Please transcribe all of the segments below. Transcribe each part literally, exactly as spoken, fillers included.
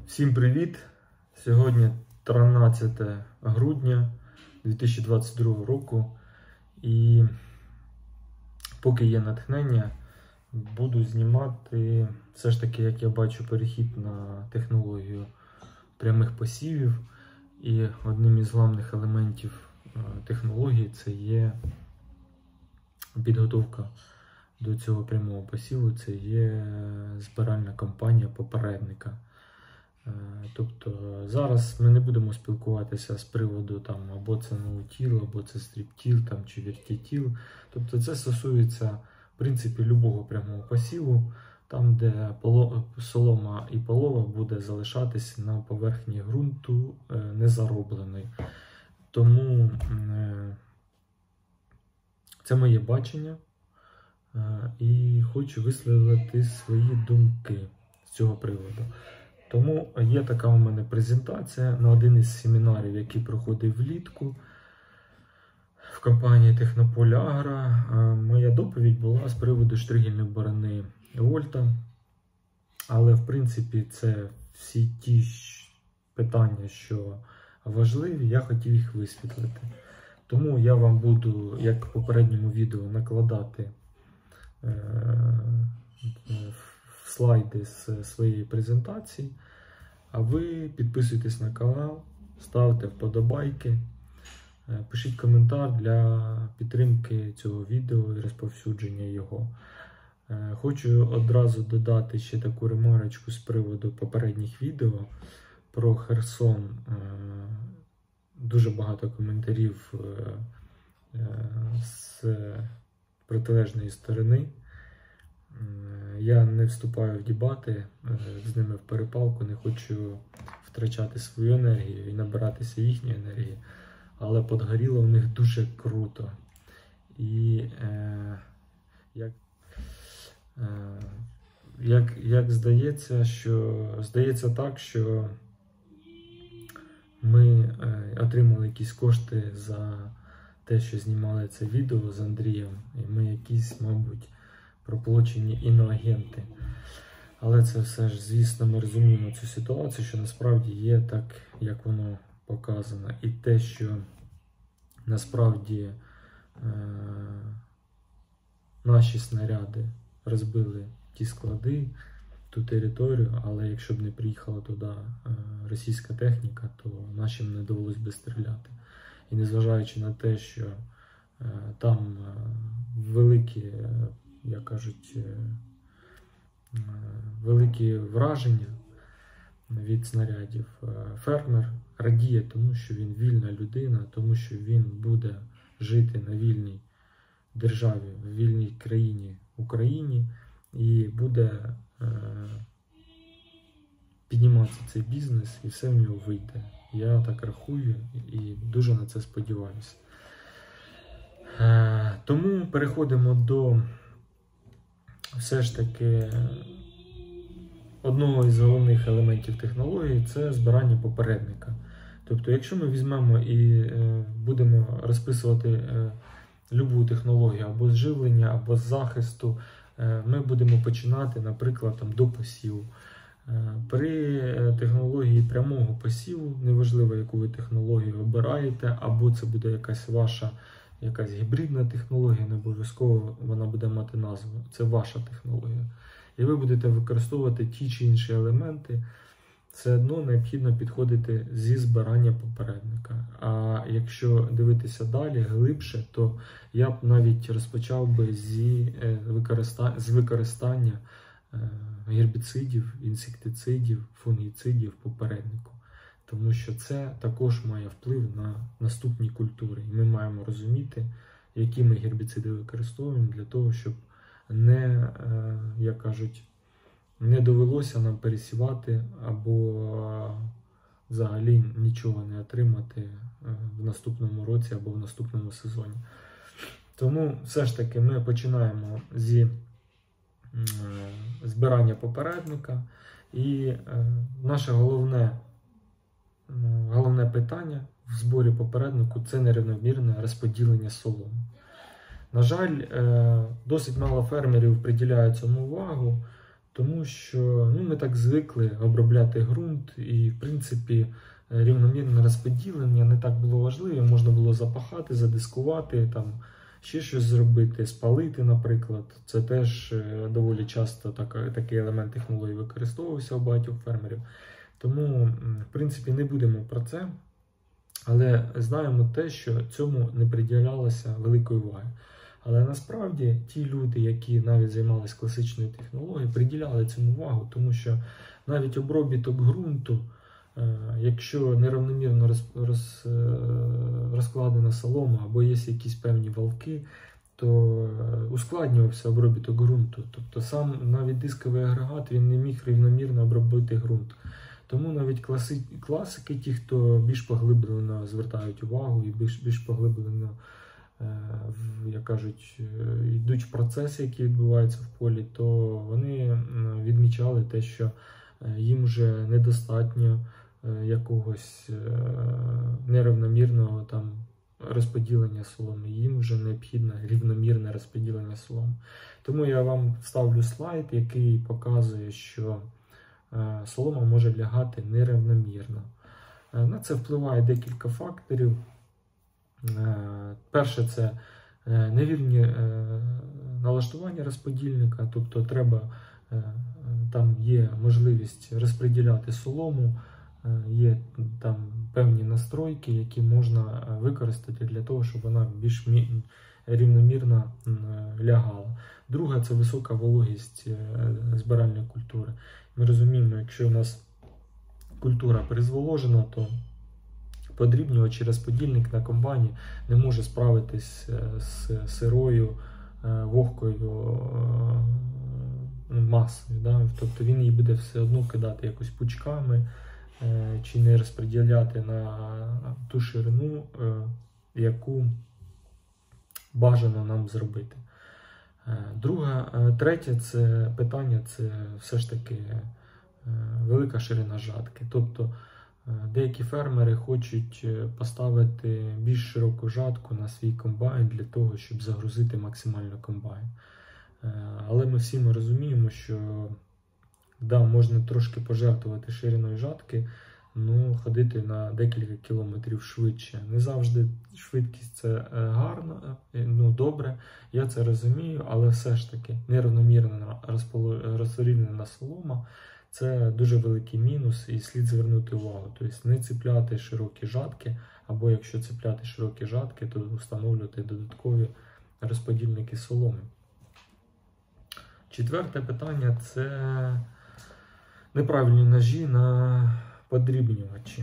Всім привіт! Сьогодні тринадцяте грудня дві тисячі двадцять другого року, і поки є натхнення, буду знімати все ж таки, як я бачу, перехід на технологію прямих посівів. І одним із головних елементів технології це є підготовка до цього прямого посіву, це є збиральна кампанія попередника. Тобто зараз ми не будемо спілкуватися з приводу там або це ноутіл, або це стріптіл там, чи вертітіл. Тобто це стосується в принципі любого прямого посіву, там де солома і полова буде залишатися на поверхні ґрунту незароблений. Тому це моє бачення і хочу висловити свої думки з цього приводу. Тому є така у мене презентація на один із семінарів, який проходив влітку в компанії Технополь Агро. Моя доповідь була з приводу штригельної борони Вольта. Але, в принципі, це всі ті питання, що важливі, я хотів їх висвітлити. Тому я вам буду, як в попередньому відео, накладати слайди з своєї презентації, а ви підписуйтесь на канал, ставте вподобайки, пишіть коментар для підтримки цього відео і розповсюдження його. Хочу одразу додати ще таку ремарочку з приводу попередніх відео про Херсон. Дуже багато коментарів з протилежної сторони. Я не вступаю в дебати з ними в перепалку, не хочу втрачати свою енергію і набиратися їхньої енергії, але подгоріло в них дуже круто. І е, як, е, як, як здається, що здається так, що ми е, отримали якісь кошти за те, що знімали це відео з Андрієм, і ми якісь, мабуть, проплачені іноагенти. Але це все ж, звісно, ми розуміємо цю ситуацію, що насправді є так, як воно показано. І те, що насправді е наші снаряди розбили ті склади, ту територію, але якщо б не приїхала туди е російська техніка, то нашим не довелось би стріляти. І незважаючи на те, що е там е великі е як кажуть, великі враження від снарядів, фермер радіє тому, що він вільна людина, тому що він буде жити на вільній державі, в вільній країні Україні, і буде підніматися цей бізнес, і все в нього вийде. Я так рахую і дуже на це сподіваюся. Тому переходимо до все ж таки одного із головних елементів технології – це збирання попередника. Тобто, якщо ми візьмемо і е, будемо розписувати е, любу технологію або з живлення, або з захисту, е, ми будемо починати, наприклад, там, до посіву. Е, при технології прямого посіву, неважливо, яку ви технологію обираєте, або це буде якась ваша якась гібридна технологія, не обов'язково вона буде мати назву. Це ваша технологія. І ви будете використовувати ті чи інші елементи, все одно необхідно підходити зі збирання попередника. А якщо дивитися далі, глибше, то я б навіть розпочав би зі використання, з використання гербіцидів, інсектицидів, фунгіцидів попереднику. Тому що це також має вплив на наступні культури. І ми маємо розуміти, які ми гербіциди використовуємо для того, щоб не, як кажуть, не довелося нам пересівати або взагалі нічого не отримати в наступному році або в наступному сезоні. Тому все ж таки ми починаємо зі збирання попередника. І наше головне Головне питання в зборі попереднику – це нерівномірне розподілення соломи. На жаль, досить мало фермерів приділяють цьому увагу, Тому що ну, ми так звикли обробляти ґрунт, і, в принципі, рівномірне розподілення не так було важливо. Можна було запахати, задискувати, там, ще щось зробити, спалити, наприклад. Це теж доволі часто так, такий елемент технології використовувався у багатьох фермерів. Тому, в принципі, не будемо про це. Але знаємо те, що цьому не приділялося великої уваги. Але насправді ті люди, які навіть займалися класичною технологією, приділяли цьому увагу, тому що навіть обробіток ґрунту, якщо неравномірно роз, роз, розкладена солома або є якісь певні валки, то ускладнювався обробіток ґрунту. Тобто сам навіть дисковий агрегат він не міг рівномірно обробити ґрунт. Тому навіть класи, класики, ті, хто більш поглиблено звертають увагу і більш, більш поглиблено, як кажуть, йдуть в процеси, які відбуваються в полі, то вони відмічали те, що їм вже недостатньо якогось нерівномірного там розподілення соломи, їм вже необхідно рівномірне розподілення соломи. Тому я вам ставлю слайд, який показує, що солома може лягати нерівномірно. На це впливає декілька факторів. Перше, це невірні налаштування розподільника, тобто треба, там є можливість розподіляти солому, є там певні настройки, які можна використати для того, щоб вона більш рівномірно лягала. Друге, це висока вологість збиральної культури. Ми розуміємо, якщо у нас культура перезволожена, то подрібнювач і розподільник на комбайні не може справитись з сирою, вогкою масою. Да? Тобто він її буде все одно кидати якось пучками, чи не розподіляти на ту ширину, яку бажано нам зробити. Друге, третє це питання, це все ж таки велика ширина жатки. Тобто деякі фермери хочуть поставити більш широку жатку на свій комбайн для того, щоб загрузити максимально комбайн. Але ми всі ми розуміємо, що да, можна трошки пожертвувати шириною жатки, ну, ходити на декілька кілометрів швидше. Не завжди швидкість це гарно, ну, добре, я це розумію, але все ж таки нерівномірна розподілена солома – це дуже великий мінус і слід звернути увагу. Тобто не цепляти широкі жатки, або якщо цепляти широкі жатки, то встановлювати додаткові розподільники соломи. Четверте питання – це неправильні ножі на подрібнювачі.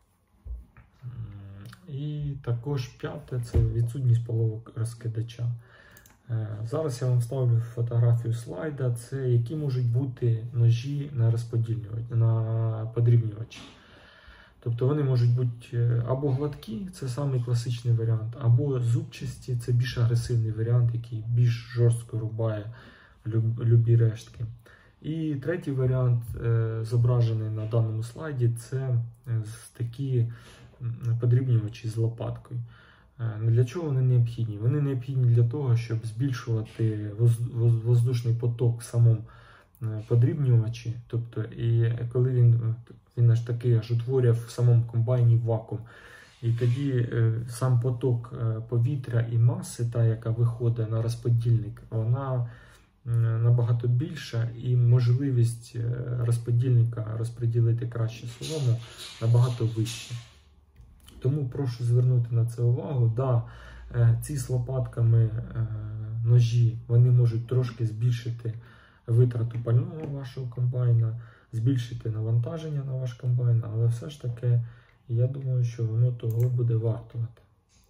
І також п'яте – це відсутність половок розкидача. Зараз я вам вставлю фотографію слайда, це які можуть бути ножі на розподільнювач, на подрібнювачі. Тобто вони можуть бути або гладкі, це самий класичний варіант, або зубчасті, це більш агресивний варіант, який більш жорстко рубає любі рештки. І третій варіант, зображений на даному слайді, це такі подрібнювачі з лопаткою. Для чого вони необхідні? Вони необхідні для того, щоб збільшувати воздушний поток в самому подрібнювачі. Тобто, і коли він, він аж таки аж утворює в самому комбайні вакуум. І тоді сам поток повітря і маси, та, яка виходить на розподільник, вона набагато більша, і можливість розподільника розподілити краще солому набагато вища. Тому прошу звернути на це увагу. Да, ці з лопатками ножі, вони можуть трошки збільшити витрату пального вашого комбайна, збільшити навантаження на ваш комбайн, але все ж таки, я думаю, що воно того буде вартувати.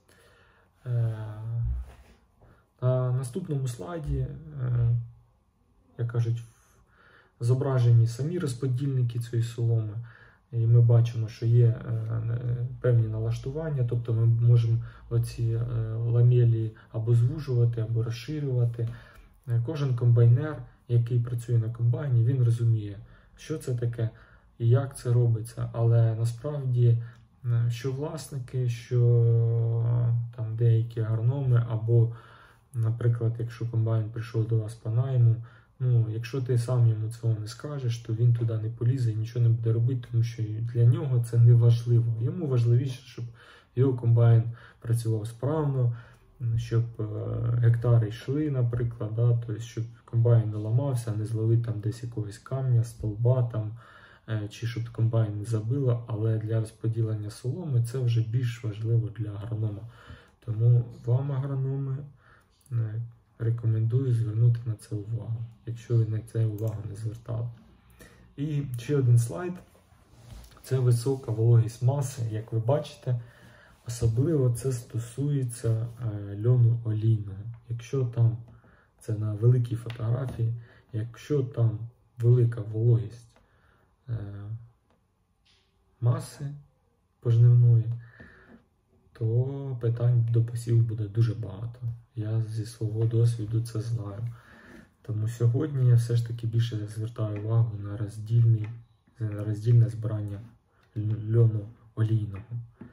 На наступному слайді, як кажуть, зображені самі розподільники цієї соломи. І ми бачимо, що є певні налаштування, тобто ми можемо оці ламелі або звужувати, або розширювати. Кожен комбайнер, який працює на комбайні, він розуміє, що це таке і як це робиться. Але насправді, що власники, що там деякі агрономи, або, наприклад, якщо комбайн прийшов до вас по найму, Ну, якщо ти сам йому цього не скажеш, то він туди не полізе і нічого не буде робити, тому що для нього це не важливо. Йому важливіше, щоб його комбайн працював справно, щоб гектари йшли, наприклад, да, тобто, щоб комбайн не ламався, не зловив там десь якогось камня, стовба там, чи щоб комбайн не забило, але для розподілення соломи це вже більш важливо для агронома. Тому вам, агрономи, рекомендую звернути на це увагу, якщо ви на це увагу не звертали. І ще один слайд. Це висока вологість маси, як ви бачите. Особливо це стосується льону олійного. Якщо там, це на великій фотографії, якщо там велика вологість маси пожнивної, то питань до посіву буде дуже багато. Я зі свого досвіду це знаю. Тому сьогодні я все ж таки більше звертаю увагу на роздільний, на роздільне збирання льону олійного.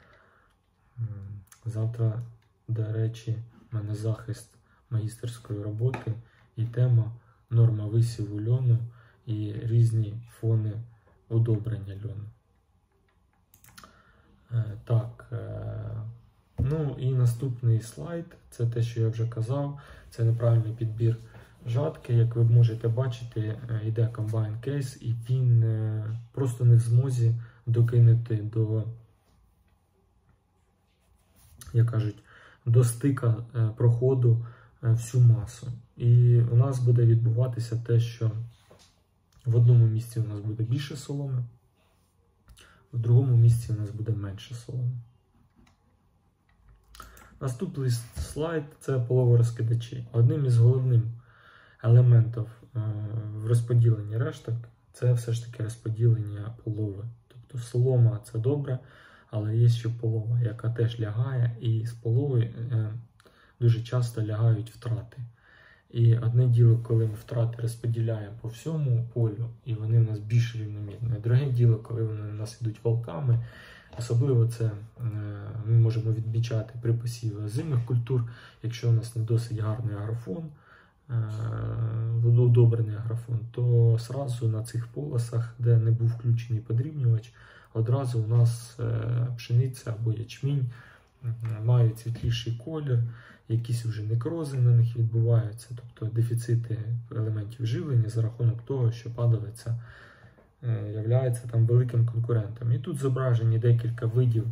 Завтра, до речі, в мене захист магістерської роботи і тема норма висіву льону і різні фони удобрення льону. Так, ну і наступний слайд, це те, що я вже казав, це неправильний підбір жатки. Як ви можете бачити, йде комбайн кейс, і він просто не в змозі докинути до, як кажуть, до стика проходу всю масу. І у нас буде відбуватися те, що в одному місці у нас буде більше соломи, в другому місці у нас буде менше соломи. Наступний слайд – це половорозкидачі. Одним із головних елементів в розподіленні решток це все ж таки розподілення полови. Тобто солома – це добре, але є ще полова, яка теж лягає, і з полови дуже часто лягають втрати. І одне діло, коли ми втрати розподіляємо по всьому полю, і вони в нас більш рівномірні. Друге діло, коли вони в нас йдуть волками, особливо це ми можемо відмічати при посіві озимих культур, якщо у нас не досить гарний агрофон, удобрений агрофон, то сразу на цих полосах, де не був включений подрібнювач, одразу у нас пшениця або ячмінь мають світліший колір, якісь вже некрози на них відбуваються, тобто дефіцити елементів живлення за рахунок того, що падалиця є там великим конкурентом. І тут зображені декілька видів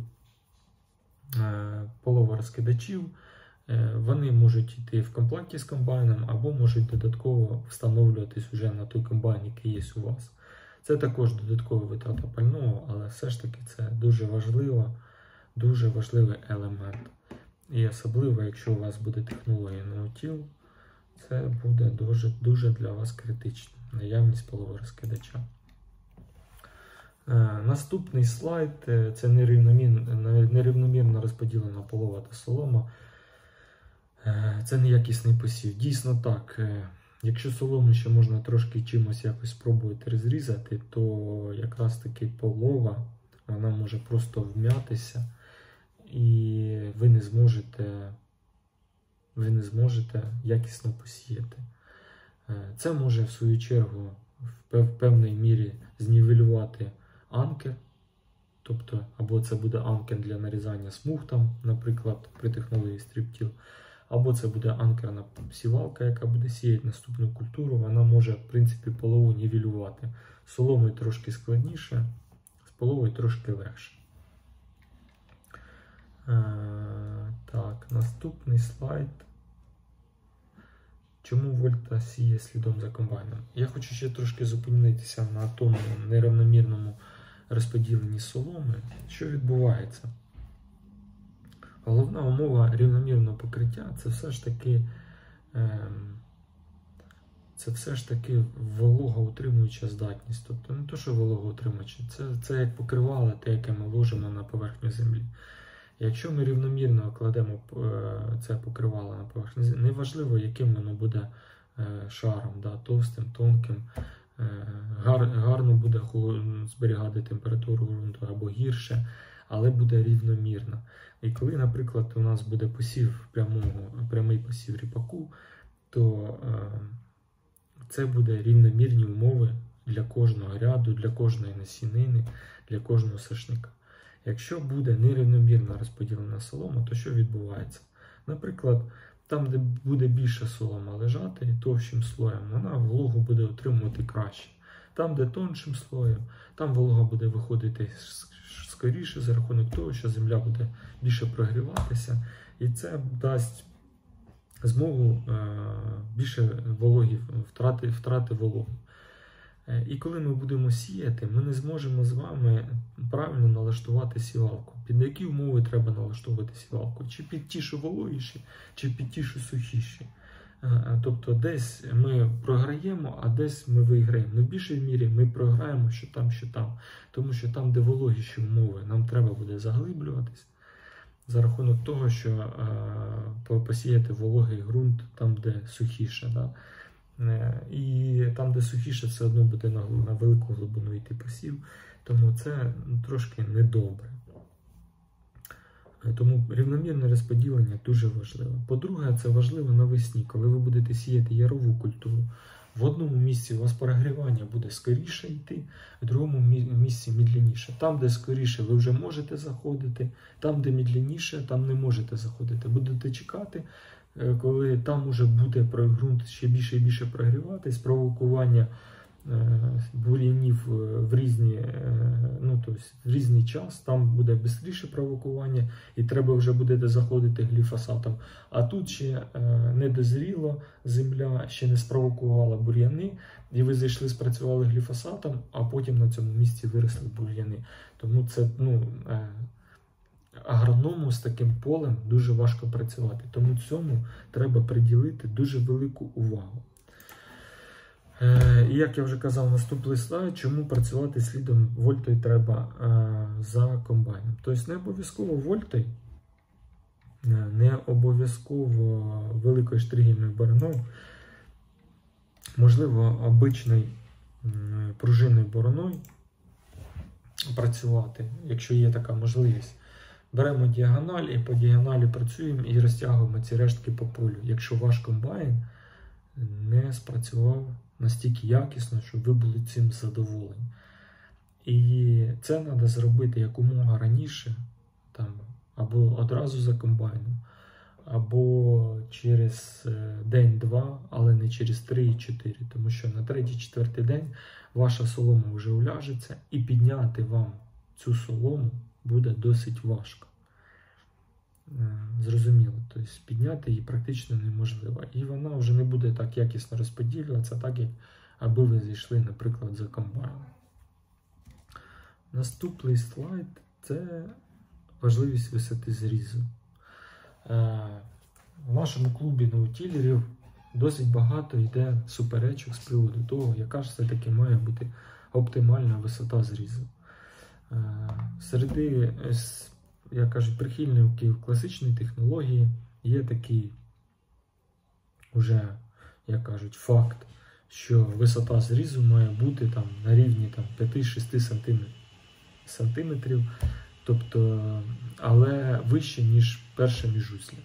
половорозкидачів. Вони можуть йти в комплекті з комбайном, або можуть додатково встановлюватись вже на той комбайн, який є у вас. Це також додаткова витрата пального, але все ж таки це дуже важливо, дуже важливий елемент. І особливо, якщо у вас буде технологія ноутіл, це буде дуже, дуже для вас критично, наявність половорозкидача. Наступний слайд – це нерівномірно, нерівномірно розподілена полова та солома. Це неякісний посів. Дійсно так, якщо солому ще можна трошки чимось якось спробувати розрізати, то якраз таки полова, вона може просто вм'ятися, і ви не зможете, ви не зможете якісно посіяти. Це може, в свою чергу, в певній мірі знівелювати анкер, тобто, або це буде анкер для нарізання смуг, там, наприклад, при технології стріптіл, або це буде анкерна сівалка, яка буде сіяти наступну культуру, вона може, в принципі, полову нівелювати. З соломою трошки складніше, з половою трошки легше. Так, наступний слайд. Чому Вольта сіє слідом за комбайном? Я хочу ще трошки зупинитися на тому нерівномірному розподіленні соломи. Що відбувається? Головна умова рівномірного покриття – це все ж таки, це все ж таки вологоутримуюча здатність. Тобто не то, що вологоутримуюча, це, це як покривало те, яке ми ложимо на поверхню землі. Якщо ми рівномірно кладемо це покривало на поверхню землі, неважливо, яким воно буде шаром, да, товстим, тонким, гар, гарно буде зберігати температуру ґрунту або гірше, але буде рівномірно. І коли, наприклад, у нас буде посів прямого, прямий посів ріпаку, то це буде рівномірні умови для кожного ряду, для кожної насінини, для кожного сошника. Якщо буде нерівномірно розподілена солома, то що відбувається? Наприклад, там, де буде більше солома лежати, товщим слоєм, вона вологу буде отримувати краще. Там, де тоншим слоєм, там волога буде виходити скоріше за рахунок того, що земля буде більше прогріватися, і це дасть змогу більше вологи, втрати, втрати вологи. І коли ми будемо сіяти, ми не зможемо з вами правильно налаштувати сівалку. Під які умови треба налаштовувати сівалку? Чи під ті, що вологіші, чи під ті, що сухіші. Тобто десь ми програємо, а десь ми виграємо. Ну, в більшій мірі ми програємо, що там, що там. Тому що там, де вологіші умови, нам треба буде заглиблюватись. За рахунок того, що е, посіяти вологий ґрунт там, де сухіше. Да? І там, де сухіше, все одно буде на, на велику глибину йти посів. Тому це трошки недобре. Тому рівномірне розподілення дуже важливо. По-друге, це важливо навесні, коли ви будете сіяти ярову культуру. В одному місці у вас перегрівання буде скоріше йти, в другому місці мідляніше. Там, де скоріше, ви вже можете заходити, там, де мідляніше, там не можете заходити. Будете чекати, коли там уже буде ґрунт ще більше і більше прогріватись, провокування бур'янів в різні, ну, тобто в різний час, там буде швидше провокування і треба вже буде заходити гліфосатом. А тут ще не дозріла земля, ще не спровокувала бур'яни, і ви зайшли, спрацювали гліфосатом, а потім на цьому місці виросли бур'яни. Тому це, ну, агроному з таким полем дуже важко працювати. Тому цьому треба приділити дуже велику увагу. І як я вже казав, наступний слайд, чому працювати слідом вольтою треба за комбайном. Тобто не обов'язково вольтою, не обов'язково великою штригельною бороною, можливо, обичною пружинною бороною працювати, якщо є така можливість. Беремо діагональ і по діагоналі працюємо і розтягуємо ці рештки по полю, якщо ваш комбайн не спрацював настільки якісно, щоб ви були цим задоволені. І це треба зробити якомога раніше, там, або одразу за комбайном, або через день-два, але не через три-чотири, тому що на третій-четвертий день ваша солома вже уляжеться, і підняти вам цю солому буде досить важко. Зрозуміло, тобто підняти її практично неможливо. І вона вже не буде так якісно розподілюватися, так як аби ви зайшли, наприклад, за комбайном. Наступний слайд – це важливість висоти зрізу. В нашому клубі ноутілерів досить багато йде суперечок з приводу того, яка ж все-таки має бути оптимальна висота зрізу. Серед, як кажуть, прихильників класичної технології є такий уже, як кажуть, факт, що висота зрізу має бути там на рівні там п'ять-шість сантиметрів, тобто, але вище, ніж перше міжуслі.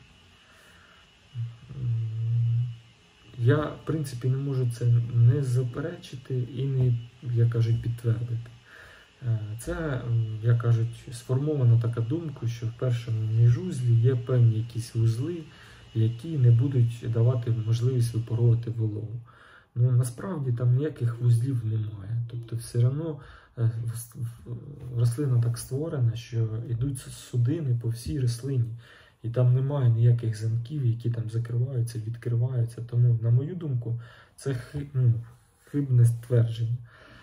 Я, в принципі, не можу це не заперечити і не, як кажуть, підтвердити. Це, як кажуть, сформована така думка, що в першому міжузлі є певні якісь вузли, які не будуть давати можливість випаровувати вологу. Ну, насправді там ніяких вузлів немає. Тобто все одно рослина так створена, що йдуть судини по всій рослині. І там немає ніяких замків, які там закриваються, відкриваються. Тому, на мою думку, це хиб, ну, хибне ствердження.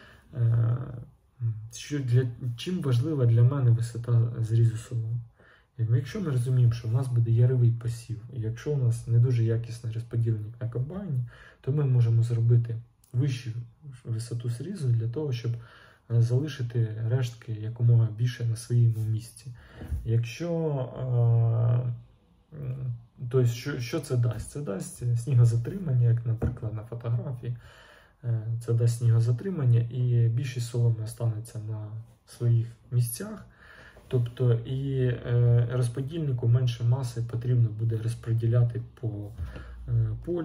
Що для, чим важлива для мене висота зрізу соломи? Якщо ми розуміємо, що в нас буде яровий посів, і якщо у нас не дуже якісний розподільник на комбайні, то ми можемо зробити вищу висоту зрізу для того, щоб залишити рештки якомога більше на своєму місці. Якщо, то що, що це дасть? Це дасть снігозатримання, як, наприклад, на фотографії. Це дасть снігозатримання, і більшість соломи останеться на своїх місцях. Тобто і розподільнику менше маси потрібно буде розподіляти по полю,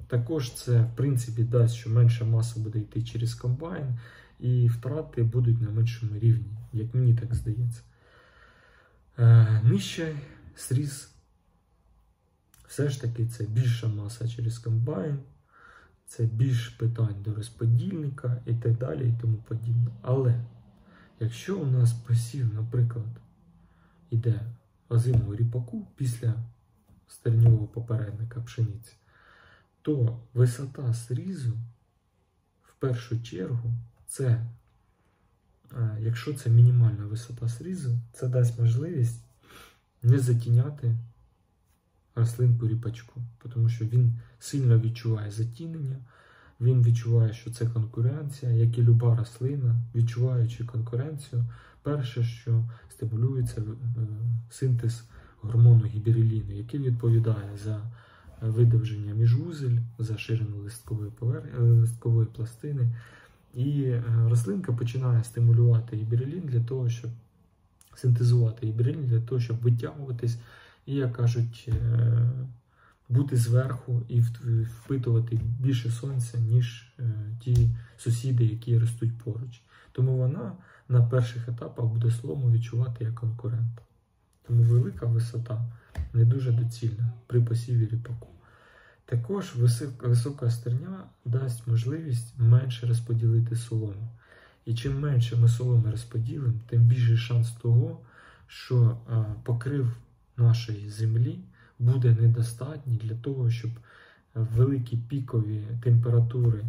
Також це, в принципі, дасть, що менша маса буде йти через комбайн, і втрати будуть на меншому рівні, як мені так здається. Е, нижче сріз, все ж таки це більша маса через комбайн, це більш питань до розподільника і так далі і тому подібне. Але якщо у нас посів, наприклад, іде озимого ріпаку після стерньового попередника пшениці, то висота срізу в першу чергу це, якщо це мінімальна висота срізу, це дасть можливість не затіняти рослинку ріпачку, тому що він сильно відчуває затінення, він відчуває, що це конкуренція, як і люба рослина, відчуваючи конкуренцію, перше, що стимулюється синтез гормону гібереліну, який відповідає за видовження міжвузель, за ширину листкової, повер... листкової пластини. І рослинка починає стимулювати гіберелін для того, щоб синтезувати гіберелін, для того, щоб витягуватись і, як кажуть, бути зверху і впитувати більше сонця, ніж ті сусіди, які ростуть поруч. Тому вона на перших етапах буде слому відчувати як конкурента. Тому велика висота не дуже доцільна при посіві ріпаку. Також висока стерня дасть можливість менше розподілити солому. І чим менше ми соломи розподілимо, тим більший шанс того, що покрив нашої землі буде недостатній для того, щоб великі пікові температури,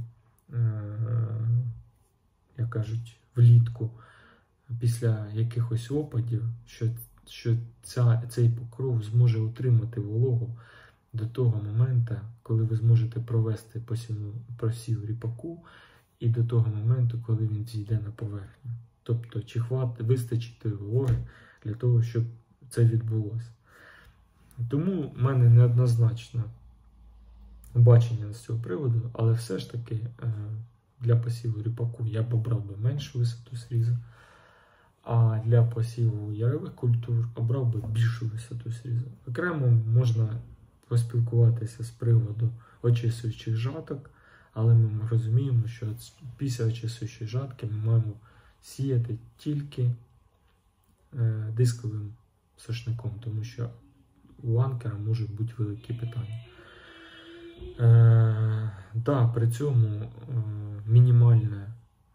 як кажуть, влітку, після якихось опадів, що, що ця, цей покров зможе утримати вологу до того моменту, коли ви зможете провести посів, посів ріпаку, і до того моменту, коли він зійде на поверхню. Тобто, чи хватить, вистачить тої вологи для того, щоб це відбулося. Тому в мене неоднозначне бачення з цього приводу, але все ж таки для посіву ріпаку я б обрав би меншу висоту срізу, а для посіву ярових культур обрав би більшу висоту срізу. Окремо можна поспілкуватися з приводу очисуючих жаток, але ми розуміємо, що після очисуючої жатки ми маємо сіяти тільки дисковим сошником, тому що у анкера можуть бути великі питання. Е, да, при цьому е, мінімальне,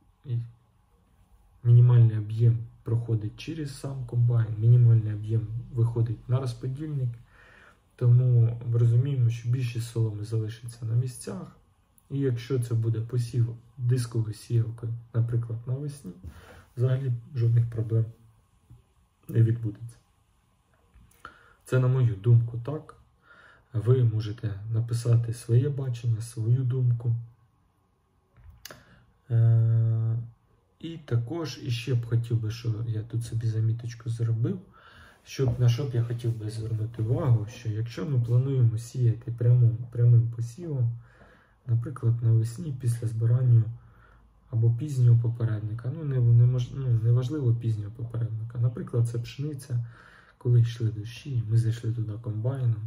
мінімальний об'єм проходить через сам комбайн, мінімальний об'єм виходить на розподільник, тому ми розуміємо, що більшість соломи залишиться на місцях, і якщо це буде посів дисковою сіялкою, наприклад, навесні, взагалі жодних проблем не відбудеться. Це, на мою думку, так. Ви можете написати своє бачення, свою думку. Е- і також іще б хотів би, що я тут собі заміточку зробив, щоб, на що б я хотів би звернути увагу, що якщо ми плануємо сіяти прямим, прямим посівом, наприклад, навесні після збирання або пізнього попередника, ну, не, не, мож, ну, неважливо пізнього попередника, наприклад, це пшениця, коли йшли дощі, ми зайшли туди комбайном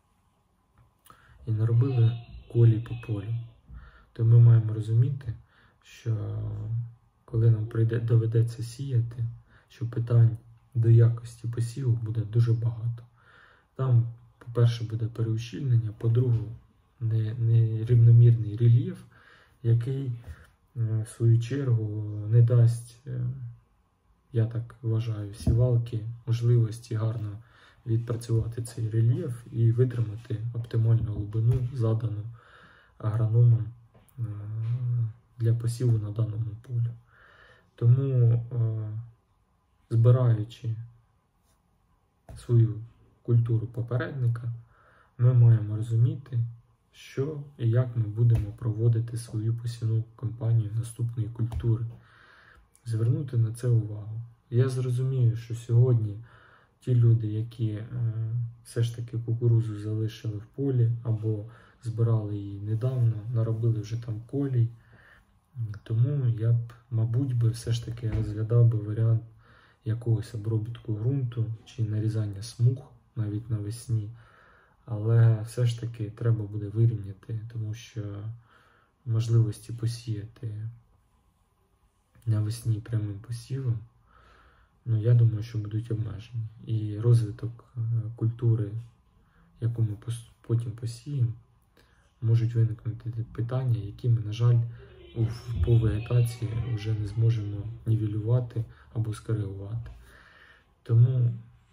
і наробили колій по полю, то ми маємо розуміти, що коли нам прийде, доведеться сіяти, що питань до якості посіву буде дуже багато. Там, по-перше, буде переущільнення, по-друге, нерівномірний рельєф, який, в свою чергу, не дасть, я так вважаю, сівалки можливості гарно відпрацювати цей рельєф і витримати оптимальну глибину, задану агрономом для посіву на даному полі. Тому, збираючи свою культуру попередника, ми маємо розуміти, що і як ми будемо проводити свою посівну кампанію наступної культури. Звернути на це увагу. Я зрозумію, що сьогодні ті люди, які е, все ж таки кукурудзу залишили в полі або збирали її недавно, наробили вже там колій, тому я б, мабуть, би все ж таки розглядав би варіант якогось обробітку ґрунту чи нарізання смуг навіть навесні, Але все ж таки треба буде вирівняти, тому що можливості посіяти навесні прямим посівом, ну, я думаю, що будуть обмежені. І розвиток культури, яку ми потім посіємо, можуть виникнути питання, які ми, на жаль, по вегетації вже не зможемо нівелювати або скоригувати. Тому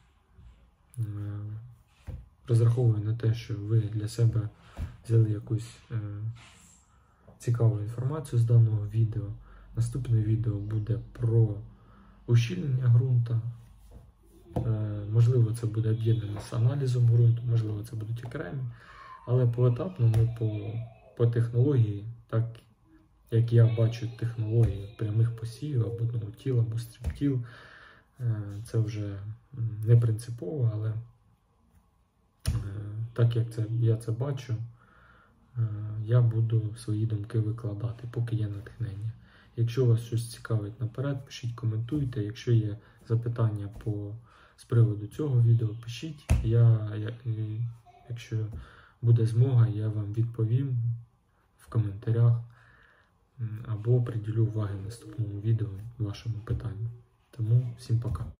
розраховую на те, що ви для себе взяли якусь е, цікаву інформацію з даного відео. Наступне відео буде про ущільнення ґрунту. Е, можливо, це буде об'єднано з аналізом ґрунту, можливо, це будуть окремі. Але поетапно ми по, по технології, так як я бачу технології прямих посівів або одного тіла, або стріптіл, е, це вже не принципово, але так як це, я це бачу, я буду свої думки викладати, поки є натхнення. Якщо вас щось цікавить наперед, пишіть, коментуйте. Якщо є запитання по, з приводу цього відео, пишіть. Я, я, якщо буде змога, я вам відповім в коментарях або приділю уваги в наступному відео вашому питанню. Тому всім пока.